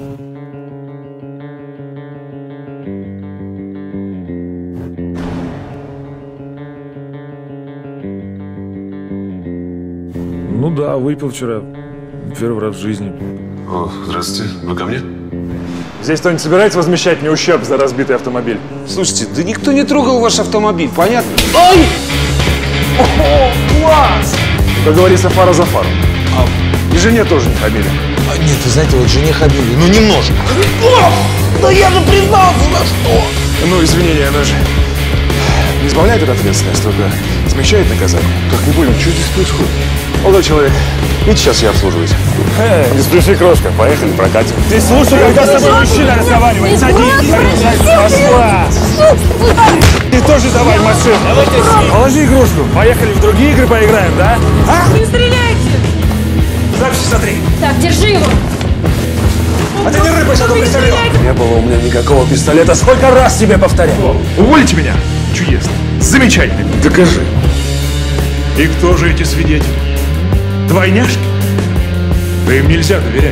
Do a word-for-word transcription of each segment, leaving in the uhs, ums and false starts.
Ну да, выпил вчера. Первый раз в жизни. О, здравствуйте. Вы ко мне? Здесь кто-нибудь собирается возмещать мне ущерб за разбитый автомобиль? Слушайте, да никто не трогал ваш автомобиль, понятно? Ай! О, класс! Как говорится, фара за фару. А... И жене тоже не хамили. А, нет, вы знаете, вот жене хамили, ну немножко. О! Да я же признался, за что? Ну, извинения, она же не избавляет от ответственности, только смягчает наказание. Так, не понял, что здесь происходит? Молодой человек, идите сейчас я обслуживаюсь. Эй, не спеши, крошка, поехали, прокатим. Ты слушай, когда с тобой мужчина разговаривает, садись. Пошла. Ты тоже давай машину. Положи игрушку. Поехали в другие игры поиграем, да? А? Не стреляйте! Запись смотри. Так, держи его. А ты не рыпайся, а то пистолет. Не было у меня никакого пистолета. Сколько раз тебе повторял? Уволите меня. Чудесно. Замечательно. Докажи. И кто же эти свидетели? Двойняшки? Да им нельзя доверять.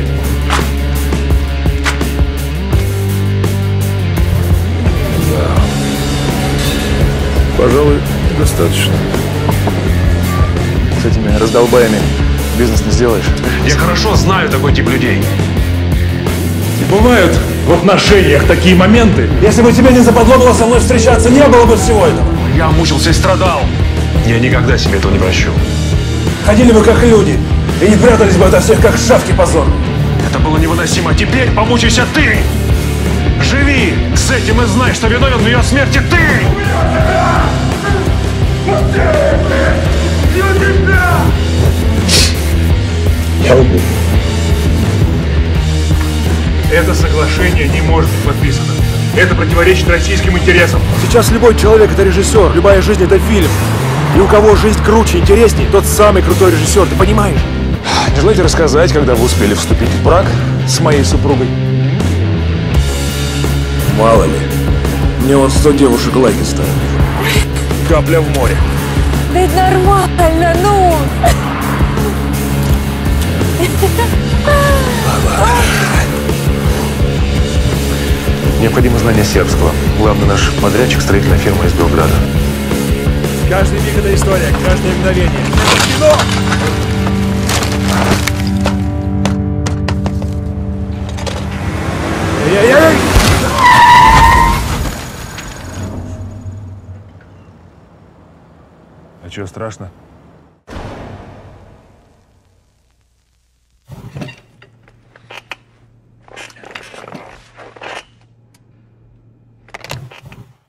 Пожалуй, достаточно. С этими раздолбаями бизнес не сделаешь. Я хорошо знаю такой тип людей. И бывают в отношениях такие моменты. Если бы тебе не западло было со мной встречаться, не было бы всего этого. Я мучился и страдал. Я никогда себе этого не прощу. Ходили бы как люди и не прятались бы ото всех, как шавки позорные. Это было невыносимо. Теперь помучайся ты! Живи с этим и знай, что виновен в ее смерти ты! Я убил. Это соглашение не может быть подписано. Это противоречит российским интересам. Сейчас любой человек — это режиссер, любая жизнь — это фильм. И у кого жизнь круче, интересней, тот самый крутой режиссер, ты понимаешь? Не желаете рассказать, когда вы успели вступить в брак с моей супругой? Мало ли. Мне вот сто девушек лайки ставят. Капля в море. Да это нормально, ну! Необходимо знание сербского. Главный наш подрядчик — строительная фирма из Белграда. Каждый миг — это история, каждое мгновение. Это кино! Ай-яй-яй! А чё, страшно?